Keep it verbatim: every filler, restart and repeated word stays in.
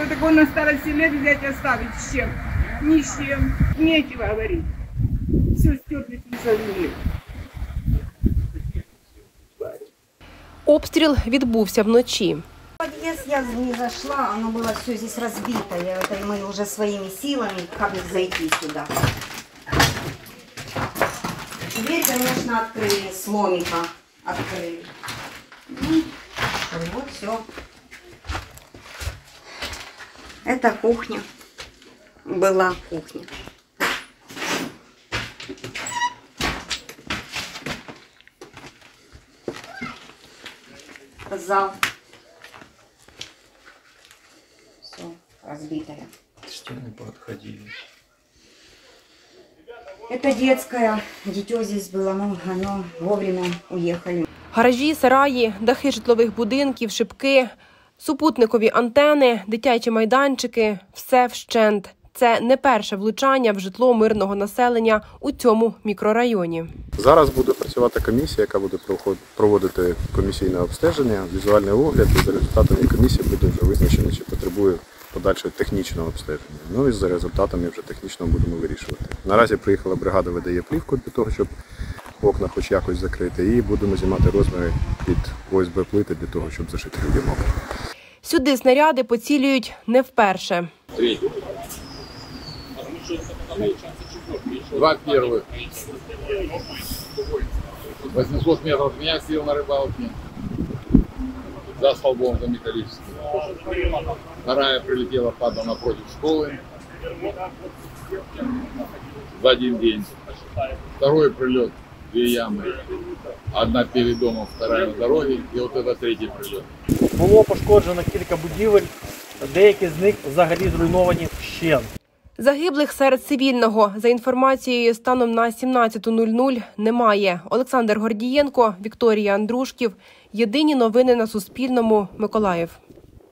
такого на старости лет взять оставить с чем? Ни с чем. Нечего говорить. Все стерли со земли. Обстріл відбувся вночі. В подъезд я не зашла, оно было все здесь разбито. Я, это мы уже своими силами как зайти сюда. Дверь, конечно, открыли, с ломика открыли. Ну, вот все. Это кухня. Была кухня. Зал. Все разбитое. Стены подходили. Это детская. Дитё здесь было, но оно вовремя уехали. Гаражі, сараї, дахи житлових будинків, шибки, супутникові антени, дитячі майданчики – все вщент. Це не перше влучання в житло мирного населення у цьому мікрорайоні. Зараз буде працювати комісія, яка буде проводити комісійне обстеження, візуальний огляд, і за результатами комісії буде вже визначено, чи потребує подальшого технічного обстеження. Ну і за результатами вже технічно будемо вирішувати. Наразі приїхала бригада, видає плівку для того, щоб окна хоч якось закрити, і будемо знімати розміри під О С Б плити для того, щоб зашити людям окна. Сюди снаряди поцілюють не вперше. Два первых. восемьсот метров от меня сел на рыбалке. За столбом, за металлическим. Вторая прилетела, падала напротив школы. За один день. Второй прилет, две ямы. Одна перед домом, вторая на дороге. И вот это третий прилет. Було пошкоджено кілька будівель, деякі з них взагалі зруйновані вщент. Загиблих серед цивільного, за інформацією, станом на сімнадцяту нуль нуль немає. Олександр Гордієнко, Вікторія Андрушків. Єдині новини на Суспільному. Миколаїв.